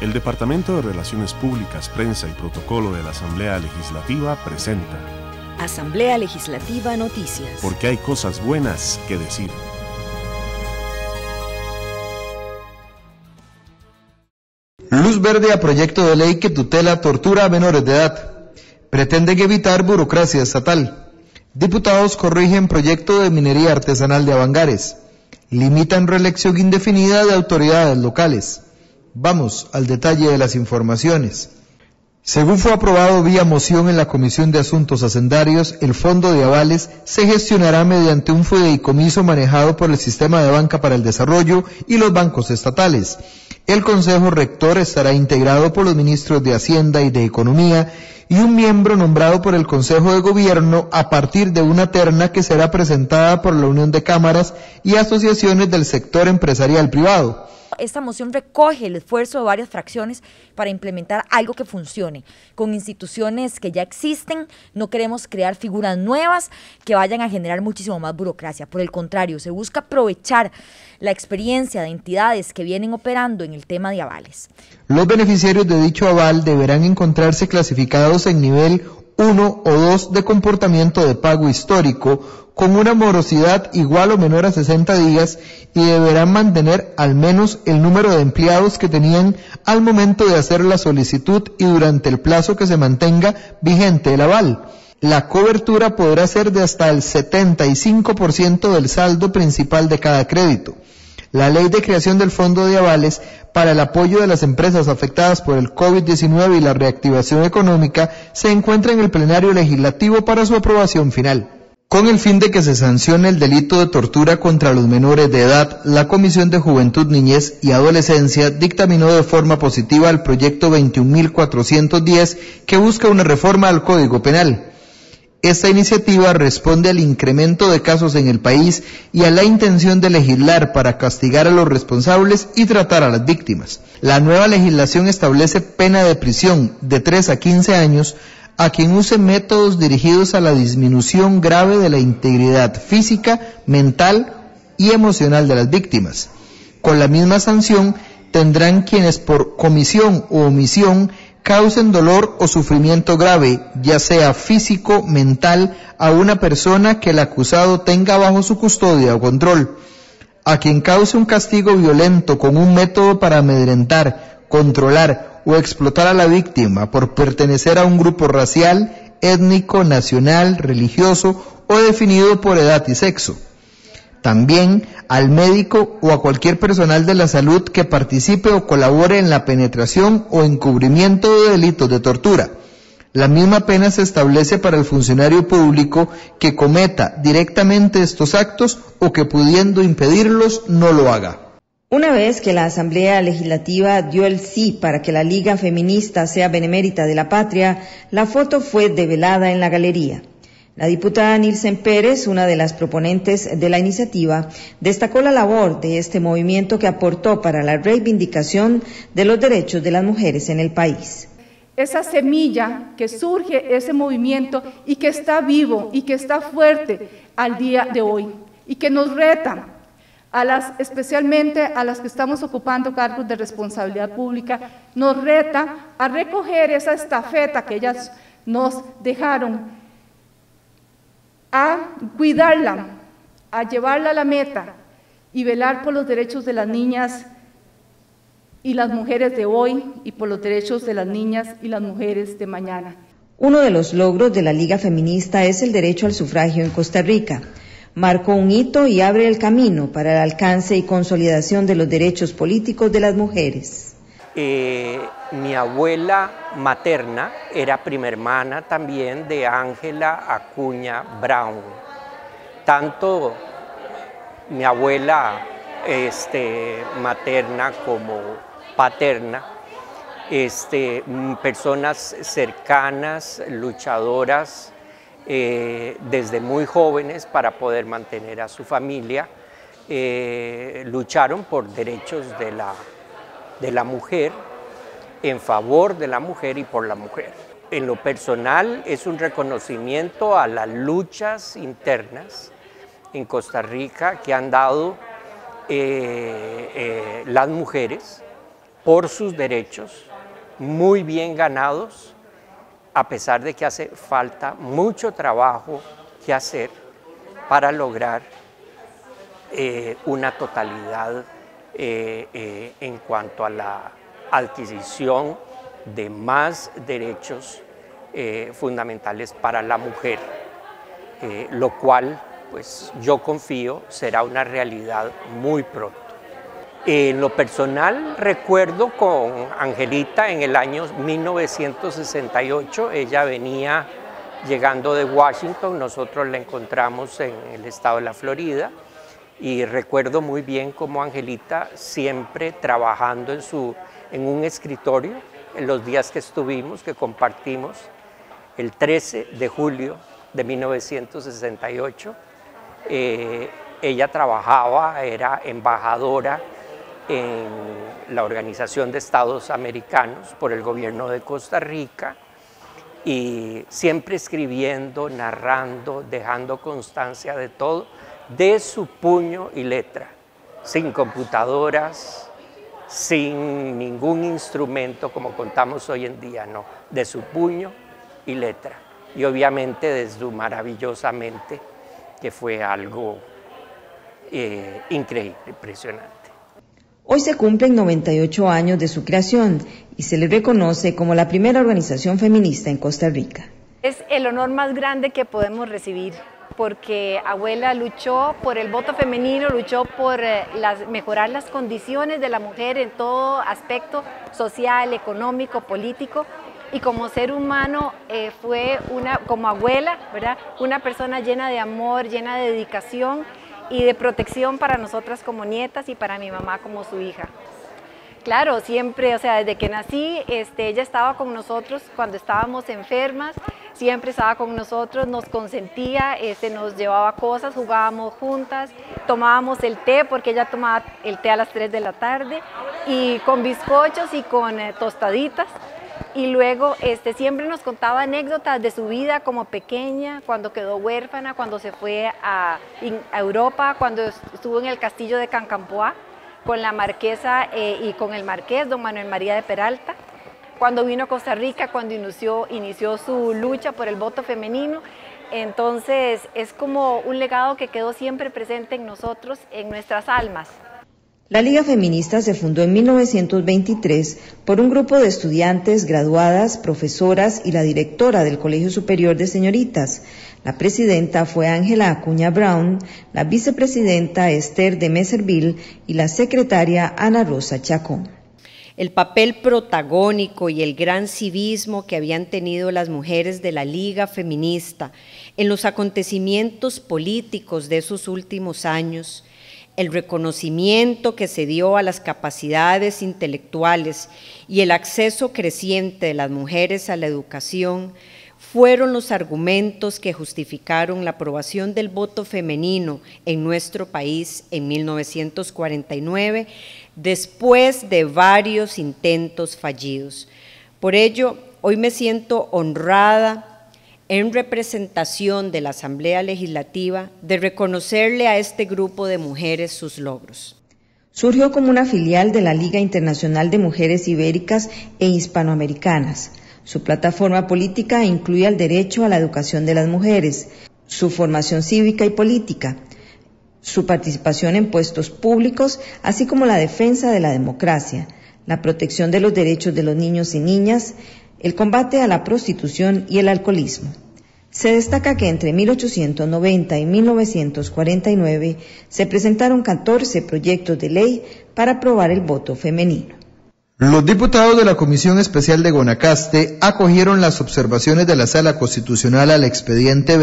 El Departamento de Relaciones Públicas, Prensa y Protocolo de la Asamblea Legislativa presenta Asamblea Legislativa Noticias. Porque hay cosas buenas que decir. Luz verde a proyecto de ley que tutela tortura a menores de edad. Pretenden evitar burocracia estatal. Diputados corrigen proyecto de minería artesanal de Avangares. Limitan reelección indefinida de autoridades locales. Vamos al detalle de las informaciones. Según fue aprobado vía moción en la Comisión de Asuntos Hacendarios, el Fondo de Avales se gestionará mediante un fideicomiso manejado por el Sistema de Banca para el Desarrollo y los bancos estatales. El Consejo Rector estará integrado por los ministros de Hacienda y de Economía y un miembro nombrado por el Consejo de Gobierno a partir de una terna que será presentada por la Unión de Cámaras y Asociaciones del Sector Empresarial Privado. Esta moción recoge el esfuerzo de varias fracciones para implementar algo que funcione. Con instituciones que ya existen, no queremos crear figuras nuevas que vayan a generar muchísimo más burocracia. Por el contrario, se busca aprovechar la experiencia de entidades que vienen operando en el tema de avales. Los beneficiarios de dicho aval deberán encontrarse clasificados en nivel 1 o 2 de comportamiento de pago histórico, con una morosidad igual o menor a 60 días y deberán mantener al menos el número de empleados que tenían al momento de hacer la solicitud y durante el plazo que se mantenga vigente el aval. La cobertura podrá ser de hasta el 75% del saldo principal de cada crédito. La ley de creación del Fondo de Avales para el apoyo de las empresas afectadas por el COVID-19 y la reactivación económica se encuentra en el plenario legislativo para su aprobación final. Con el fin de que se sancione el delito de tortura contra los menores de edad, la Comisión de Juventud, Niñez y Adolescencia dictaminó de forma positiva el proyecto 21.410 que busca una reforma al Código Penal. Esta iniciativa responde al incremento de casos en el país y a la intención de legislar para castigar a los responsables y tratar a las víctimas. La nueva legislación establece pena de prisión de 3 a 15 años a quien use métodos dirigidos a la disminución grave de la integridad física, mental y emocional de las víctimas. Con la misma sanción tendrán quienes por comisión u omisión causen dolor o sufrimiento grave, ya sea físico, mental, a una persona que el acusado tenga bajo su custodia o control. A quien cause un castigo violento con un método para amedrentar, controlar o explotar a la víctima por pertenecer a un grupo racial, étnico, nacional, religioso o definido por edad y sexo. También al médico o a cualquier personal de la salud que participe o colabore en la penetración o encubrimiento de delitos de tortura. La misma pena se establece para el funcionario público que cometa directamente estos actos o que pudiendo impedirlos no lo haga. Una vez que la Asamblea Legislativa dio el sí para que la Liga Feminista sea benemérita de la patria, la foto fue develada en la galería. La diputada Nilsen Pérez, una de las proponentes de la iniciativa, destacó la labor de este movimiento que aportó para la reivindicación de los derechos de las mujeres en el país. Esa semilla que surge, ese movimiento y que está vivo y que está fuerte al día de hoy y que nos reta especialmente a las que estamos ocupando cargos de responsabilidad pública, nos reta a recoger esa estafeta que ellas nos dejaron, a cuidarla, a llevarla a la meta y velar por los derechos de las niñas y las mujeres de hoy y por los derechos de las niñas y las mujeres de mañana. Uno de los logros de la Liga Feminista es el derecho al sufragio en Costa Rica. Marcó un hito y abre el camino para el alcance y consolidación de los derechos políticos de las mujeres. Mi abuela materna era prima hermana también de Ángela Acuña Brown. Tanto mi abuela materna como paterna, personas cercanas, luchadoras, desde muy jóvenes para poder mantener a su familia, lucharon por derechos de la mujer, en favor de la mujer y por la mujer. En lo personal es un reconocimiento a las luchas internas en Costa Rica que han dado las mujeres por sus derechos, muy bien ganados, a pesar de que hace falta mucho trabajo que hacer para lograr una totalidad en cuanto a la adquisición de más derechos fundamentales para la mujer, lo cual pues yo confío será una realidad muy pronto. En lo personal recuerdo con Angelita en el año 1968, ella venía llegando de Washington, nosotros la encontramos en el estado de la Florida y recuerdo muy bien cómo Angelita siempre trabajando en un escritorio, en los días que estuvimos, que compartimos, el 13 de julio de 1968, ella trabajaba, era embajadora en la Organización de Estados Americanos por el gobierno de Costa Rica y siempre escribiendo, narrando, dejando constancia de todo, de su puño y letra, sin computadoras, sin ningún instrumento como contamos hoy en día, no, de su puño y letra. Y obviamente de su maravillosamente, que fue algo increíble, impresionante. Hoy se cumplen 98 años de su creación y se le reconoce como la primera organización feminista en Costa Rica. Es el honor más grande que podemos recibir, porque abuela luchó por el voto femenino, luchó por mejorar las condiciones de la mujer en todo aspecto social, económico, político, y como ser humano fue como abuela, ¿verdad? Una persona llena de amor, llena de dedicación y de protección para nosotras como nietas y para mi mamá como su hija. Claro, siempre, o sea, desde que nací, ella estaba con nosotros cuando estábamos enfermas, siempre estaba con nosotros, nos consentía, nos llevaba cosas, jugábamos juntas, tomábamos el té, porque ella tomaba el té a las 3 de la tarde, y con bizcochos y con tostaditas. Y luego siempre nos contaba anécdotas de su vida como pequeña, cuando quedó huérfana, cuando se fue a Europa, cuando estuvo en el castillo de Cancampoá con la marquesa y con el marqués, don Manuel María de Peralta, cuando vino a Costa Rica, cuando inició su lucha por el voto femenino. Entonces es como un legado que quedó siempre presente en nosotros, en nuestras almas. La Liga Feminista se fundó en 1923 por un grupo de estudiantes, graduadas, profesoras y la directora del Colegio Superior de Señoritas. La presidenta fue Ángela Acuña Brown, la vicepresidenta Esther de Meserville y la secretaria Ana Rosa Chacón. El papel protagónico y el gran civismo que habían tenido las mujeres de la Liga Feminista en los acontecimientos políticos de esos últimos años, el reconocimiento que se dio a las capacidades intelectuales y el acceso creciente de las mujeres a la educación fueron los argumentos que justificaron la aprobación del voto femenino en nuestro país en 1949, después de varios intentos fallidos. Por ello, hoy me siento honrada en representación de la Asamblea Legislativa de reconocerle a este grupo de mujeres sus logros. Surgió como una filial de la Liga Internacional de Mujeres Ibéricas e Hispanoamericanas. Su plataforma política incluye el derecho a la educación de las mujeres, su formación cívica y política, su participación en puestos públicos, así como la defensa de la democracia, la protección de los derechos de los niños y niñas, el combate a la prostitución y el alcoholismo. Se destaca que entre 1890 y 1949 se presentaron 14 proyectos de ley para aprobar el voto femenino. Los diputados de la Comisión Especial de Guanacaste acogieron las observaciones de la Sala Constitucional al expediente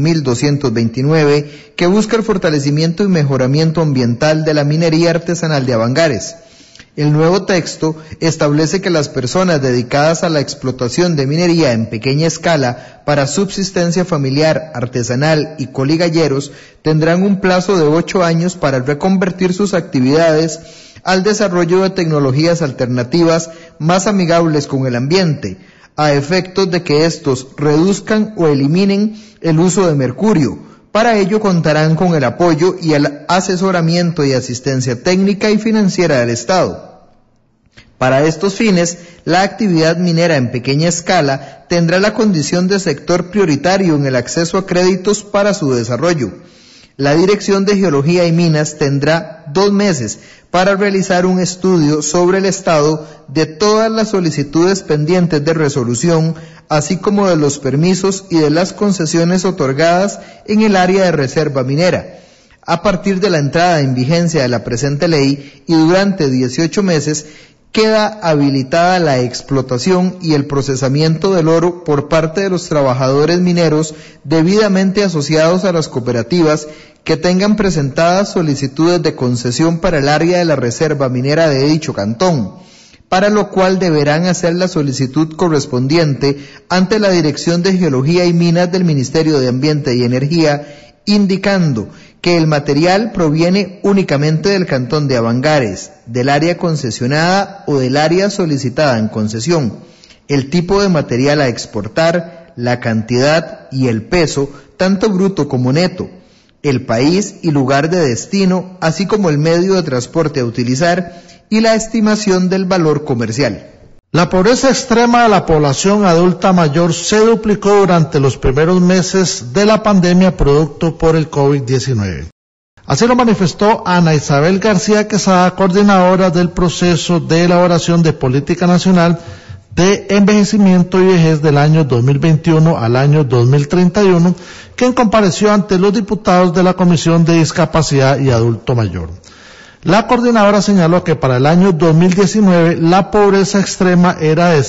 21.229 que busca el fortalecimiento y mejoramiento ambiental de la minería artesanal de Avangares. El nuevo texto establece que las personas dedicadas a la explotación de minería en pequeña escala para subsistencia familiar, artesanal y coligalleros tendrán un plazo de 8 años para reconvertir sus actividades al desarrollo de tecnologías alternativas más amigables con el ambiente, a efectos de que estos reduzcan o eliminen el uso de mercurio. Para ello contarán con el apoyo y el asesoramiento y asistencia técnica y financiera del Estado. Para estos fines, la actividad minera en pequeña escala tendrá la condición de sector prioritario en el acceso a créditos para su desarrollo. La Dirección de Geología y Minas tendrá 2 meses para realizar un estudio sobre el estado de todas las solicitudes pendientes de resolución, así como de los permisos y de las concesiones otorgadas en el área de reserva minera. A partir de la entrada en vigencia de la presente ley y durante 18 meses, queda habilitada la explotación y el procesamiento del oro por parte de los trabajadores mineros debidamente asociados a las cooperativas que tengan presentadas solicitudes de concesión para el área de la reserva minera de dicho cantón, para lo cual deberán hacer la solicitud correspondiente ante la Dirección de Geología y Minas del Ministerio de Ambiente y Energía, indicando que el material proviene únicamente del cantón de Avangares, del área concesionada o del área solicitada en concesión, el tipo de material a exportar, la cantidad y el peso, tanto bruto como neto, el país y lugar de destino, así como el medio de transporte a utilizar y la estimación del valor comercial. La pobreza extrema de la población adulta mayor se duplicó durante los primeros meses de la pandemia producto por el COVID-19. Así lo manifestó Ana Isabel García Quesada, coordinadora del proceso de elaboración de política nacional de envejecimiento y vejez del año 2021 al año 2031, quien compareció ante los diputados de la Comisión de Discapacidad y Adulto Mayor. La coordinadora señaló que para el año 2019 la pobreza extrema era de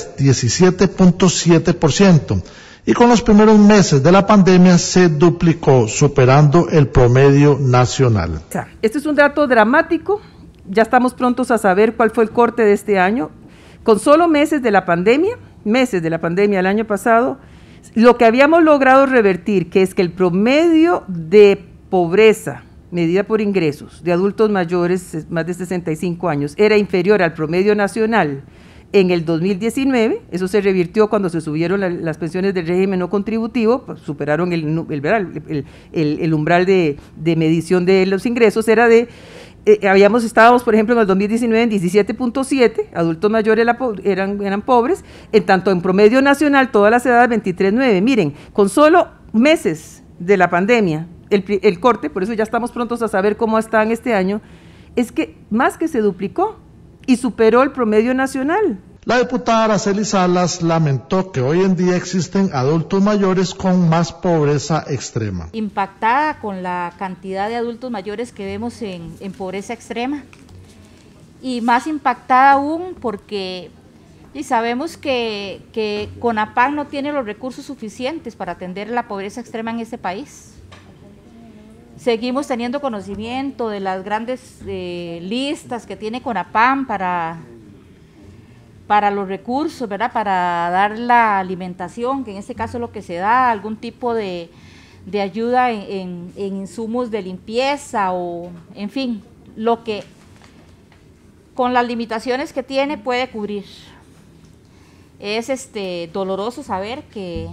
17.7% y con los primeros meses de la pandemia se duplicó, superando el promedio nacional. Este es un dato dramático, ya estamos prontos a saber cuál fue el corte de este año. Con solo meses de la pandemia el año pasado, lo que habíamos logrado revertir, que es que el promedio de pobreza medida por ingresos de adultos mayores más de 65 años era inferior al promedio nacional en el 2019, eso se revirtió cuando se subieron las pensiones del régimen no contributivo, pues superaron el umbral de medición de los ingresos, era de, estábamos por ejemplo en el 2019 en 17.7, adultos mayores eran pobres, en tanto en promedio nacional todas las edades 23.9, miren, con solo meses de la pandemia, el corte, por eso ya estamos prontos a saber cómo están este año, es que más que se duplicó y superó el promedio nacional. La diputada Araceli Salas lamentó que hoy en día existen adultos mayores con más pobreza extrema. Impactada con la cantidad de adultos mayores que vemos en pobreza extrema y más impactada aún porque sabemos que CONAPAC no tiene los recursos suficientes para atender la pobreza extrema en este país. Seguimos teniendo conocimiento de las grandes listas que tiene CONAPAM para los recursos, ¿verdad? Para dar la alimentación, que en este caso es lo que se da, algún tipo de ayuda en insumos de limpieza o, en fin, lo que con las limitaciones que tiene puede cubrir. Es doloroso saber que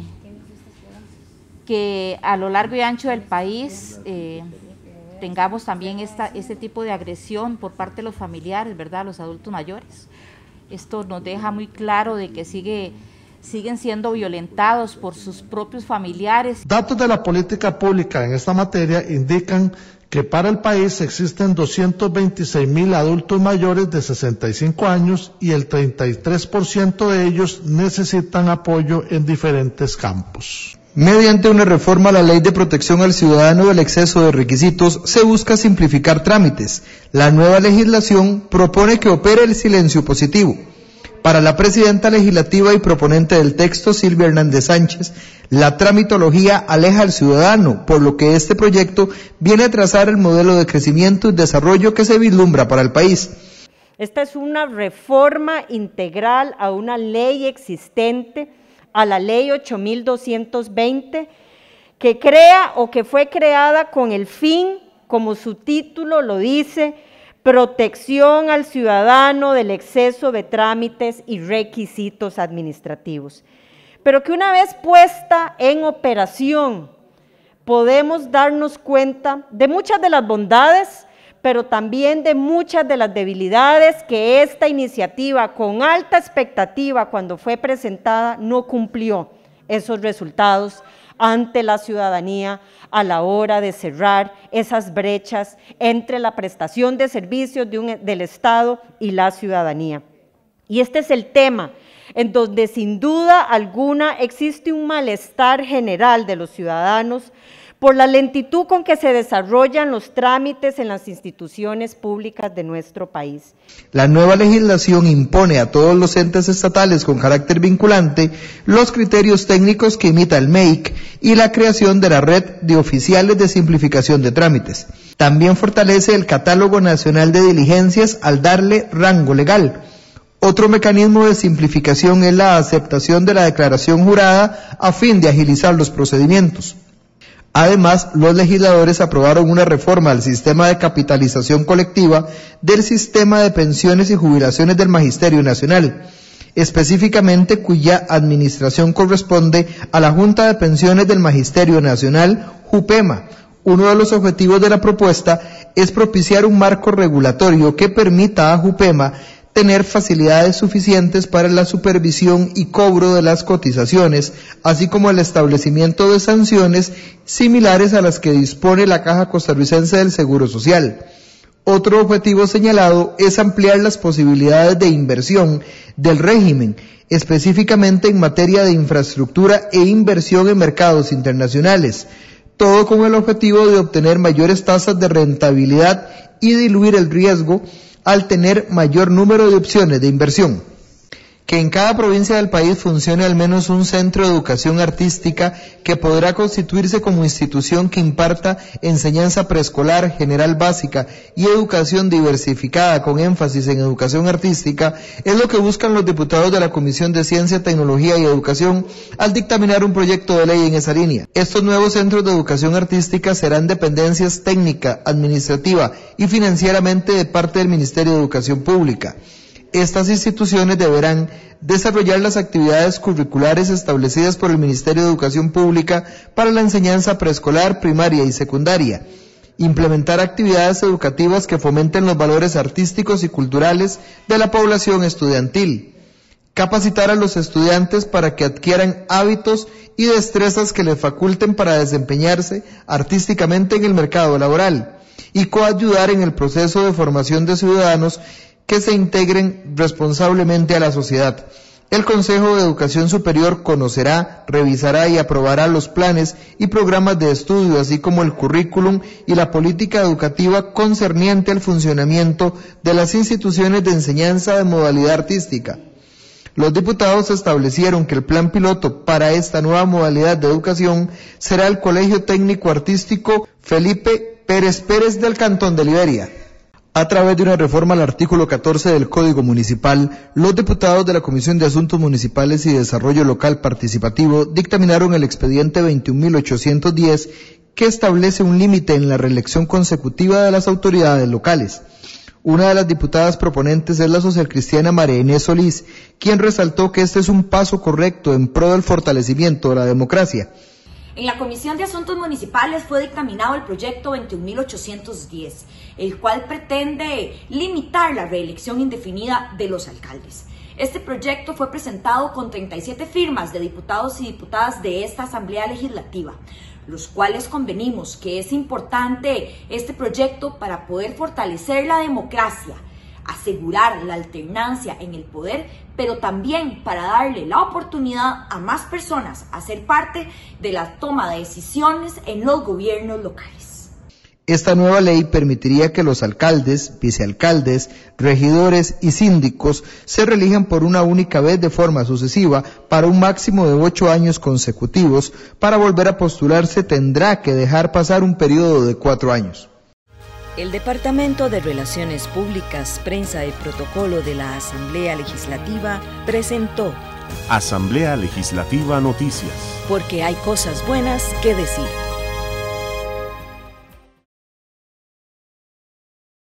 a lo largo y ancho del país tengamos también este tipo de agresión por parte de los familiares, ¿verdad?, los adultos mayores. Esto nos deja muy claro de que siguen siendo violentados por sus propios familiares. Datos de la política pública en esta materia indican que para el país existen 226,000 adultos mayores de 65 años y el 33% de ellos necesitan apoyo en diferentes campos. Mediante una reforma a la Ley de Protección al Ciudadano del exceso de requisitos, se busca simplificar trámites. La nueva legislación propone que opere el silencio positivo. Para la presidenta legislativa y proponente del texto, Silvia Hernández Sánchez, la tramitología aleja al ciudadano, por lo que este proyecto viene a trazar el modelo de crecimiento y desarrollo que se vislumbra para el país. Esta es una reforma integral a una ley existente, a la ley 8.220, que crea o que fue creada con el fin, como su título lo dice, protección al ciudadano del exceso de trámites y requisitos administrativos. Pero que una vez puesta en operación, podemos darnos cuenta de muchas de las bondades, pero también de muchas de las debilidades que esta iniciativa, con alta expectativa cuando fue presentada, no cumplió esos resultados ante la ciudadanía a la hora de cerrar esas brechas entre la prestación de servicios del Estado y la ciudadanía. Y este es el tema en donde sin duda alguna existe un malestar general de los ciudadanos por la lentitud con que se desarrollan los trámites en las instituciones públicas de nuestro país. La nueva legislación impone a todos los entes estatales con carácter vinculante los criterios técnicos que imita el MEIC y la creación de la red de oficiales de simplificación de trámites. También fortalece el Catálogo Nacional de Diligencias al darle rango legal. Otro mecanismo de simplificación es la aceptación de la declaración jurada a fin de agilizar los procedimientos. Además, los legisladores aprobaron una reforma al sistema de capitalización colectiva del sistema de pensiones y jubilaciones del Magisterio Nacional, específicamente cuya administración corresponde a la Junta de Pensiones del Magisterio Nacional, JUPEMA. Uno de los objetivos de la propuesta es propiciar un marco regulatorio que permita a JUPEMA tener facilidades suficientes para la supervisión y cobro de las cotizaciones, así como el establecimiento de sanciones similares a las que dispone la Caja Costarricense del Seguro Social. Otro objetivo señalado es ampliar las posibilidades de inversión del régimen, específicamente en materia de infraestructura e inversión en mercados internacionales, todo con el objetivo de obtener mayores tasas de rentabilidad y diluir el riesgo al tener mayor número de opciones de inversión. Que en cada provincia del país funcione al menos un centro de educación artística que podrá constituirse como institución que imparta enseñanza preescolar, general básica y educación diversificada con énfasis en educación artística es lo que buscan los diputados de la Comisión de Ciencia, Tecnología y Educación al dictaminar un proyecto de ley en esa línea. Estos nuevos centros de educación artística serán dependencias técnica, administrativa y financieramente de parte del Ministerio de Educación Pública. Estas instituciones deberán desarrollar las actividades curriculares establecidas por el Ministerio de Educación Pública para la enseñanza preescolar, primaria y secundaria, implementar actividades educativas que fomenten los valores artísticos y culturales de la población estudiantil, capacitar a los estudiantes para que adquieran hábitos y destrezas que les faculten para desempeñarse artísticamente en el mercado laboral y coayudar en el proceso de formación de ciudadanos que se integren responsablemente a la sociedad. El Consejo de Educación Superior conocerá, revisará y aprobará los planes y programas de estudio, así como el currículum y la política educativa concerniente al funcionamiento de las instituciones de enseñanza de modalidad artística. Los diputados establecieron que el plan piloto para esta nueva modalidad de educación será el Colegio Técnico Artístico Felipe Pérez Pérez del Cantón de Liberia. A través de una reforma al artículo 14 del Código Municipal, los diputados de la Comisión de Asuntos Municipales y Desarrollo Local Participativo dictaminaron el expediente 21.810 que establece un límite en la reelección consecutiva de las autoridades locales. Una de las diputadas proponentes es la socialcristiana María Inés Solís, quien resaltó que este es un paso correcto en pro del fortalecimiento de la democracia. En la Comisión de Asuntos Municipales fue dictaminado el proyecto 21.810, el cual pretende limitar la reelección indefinida de los alcaldes. Este proyecto fue presentado con 37 firmas de diputados y diputadas de esta Asamblea Legislativa, los cuales convenimos que es importante este proyecto para poder fortalecer la democracia, asegurar la alternancia en el poder, pero también para darle la oportunidad a más personas a ser parte de la toma de decisiones en los gobiernos locales. Esta nueva ley permitiría que los alcaldes, vicealcaldes, regidores y síndicos se reelijan por una única vez de forma sucesiva para un máximo de 8 años consecutivos. Para volver a postularse tendrá que dejar pasar un periodo de 4 años. El Departamento de Relaciones Públicas, Prensa y Protocolo de la Asamblea Legislativa presentó Asamblea Legislativa Noticias. Porque hay cosas buenas que decir.